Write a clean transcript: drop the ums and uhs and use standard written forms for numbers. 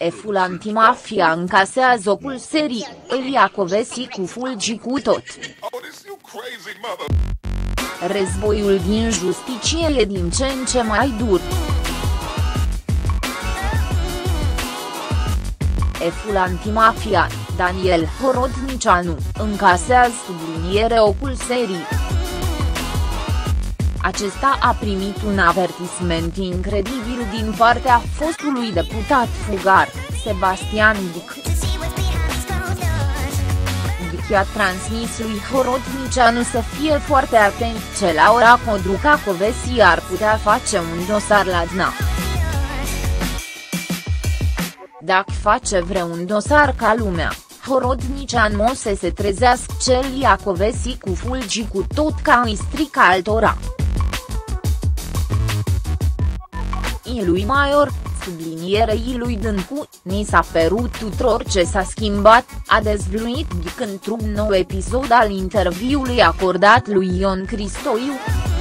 Șeful antimafia încasează ocul serii, Elia Covesi cu fulgi cu tot. Războiul din justiție e din ce în ce mai dur. Șeful antimafia, Daniel Horodnicianu, încasează subliniere ocul serii. Acesta a primit un avertisment incredibil din partea fostului deputat fugar, Sebastian Ghic. Ghic i-a transmis lui Horodnicianu să fie foarte atent ce Laura Codruca-Covesi ar putea face un dosar la DNA. Dacă face vreun dosar ca lumea, Horodnicianu o să se trezească Celia Covesi cu fulgi cu tot ca îi strică altora. Lui Maior, sublinierei lui Dâncu, ni s-a părut tuturor ce s-a schimbat, a dezvăluit Ghic într-un nou episod al interviului acordat lui Ion Cristoiu.